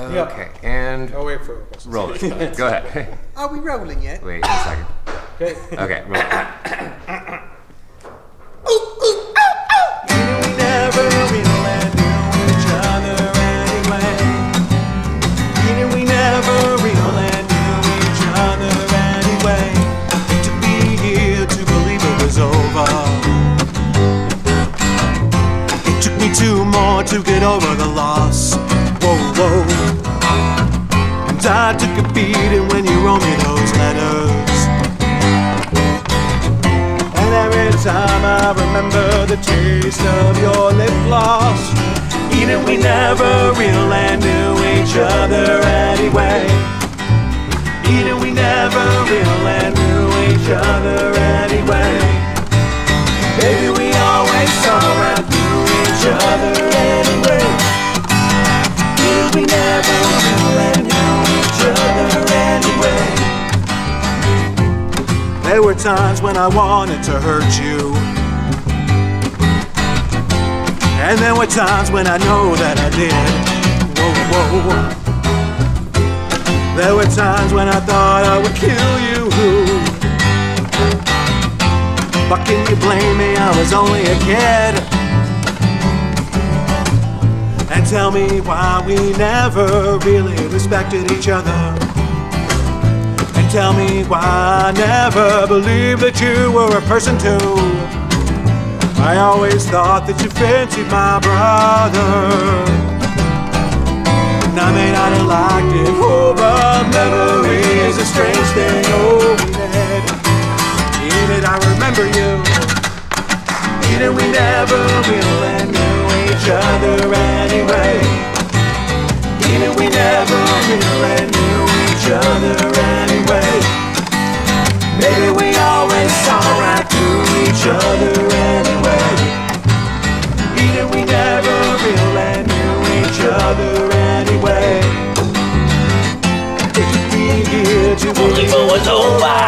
Okay, and I'll wait for it. roll it. Go ahead. Are we rolling yet? Wait a second. Okay. Okay, roll it. We never really knew each other anyway. We never really knew each other anyway. To be here to believe it was over. It took me 2 more to get over the loss. Whoa, whoa. And I took a beating when you wrote me those letters. And every time I remember the taste of your lip gloss. Enid, we never really knew each other anyway. Enid, we never really knew each other anyway. Baby, we always saw right through each other anyway. Enid, we never really knew each other anyway. There were times when I wanted to hurt you, and there were times when I know that I did. Whoa, whoa. There were times when I thought I would kill you. But can you blame me? I was only a kid. And tell me why we never really respected each other. And tell me why I never believed that you were a person too. I always thought that you fancied my brother, and I may not have liked it. Oh, but memory is a strange thing. Oh, Enid, I remember you. Enid, we never really knew each other anyway. Enid, we never really knew each other anyway. Maybe we always saw right through each other anyway. Enid, we never really knew each other anyway. It took me here to believe it was over.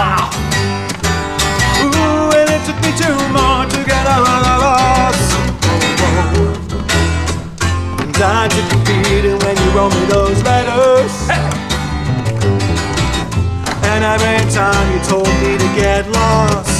Ooh, and it took me 2 more to get over the loss. And I took a beating when you wrote me those letters. Hey! And every time you told me to get lost.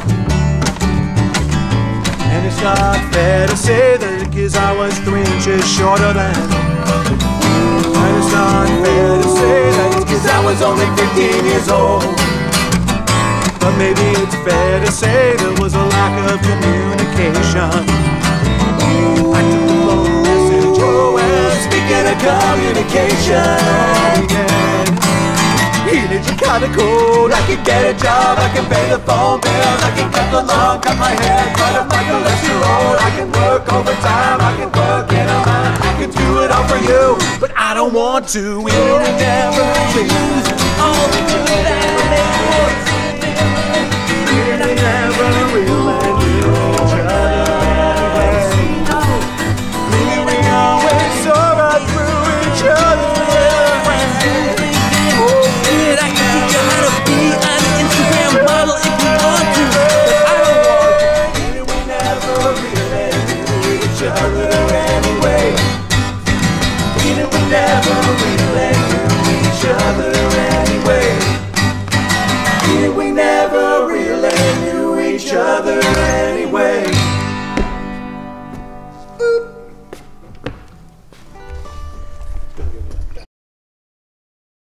And it's not fair to say that because I was 3 inches shorter than. And it's not fair to say that it's because I was only 15 years old. But maybe it's fair to say there was a lack of communication. I took the phone message. Oh, well, speaking of communication, Enid, you're kinda cold. I can get a job, I can pay the phone bills, I can cut the lawn, cut my hair, cut up my cholesterol. I can work overtime, I can work in a mine, I can do it all for you, but I don't want to. Enid, never lose all the good and it. Enid, never really knew each other anyway. We always saw right through each other. Never really knew each other anyway. We never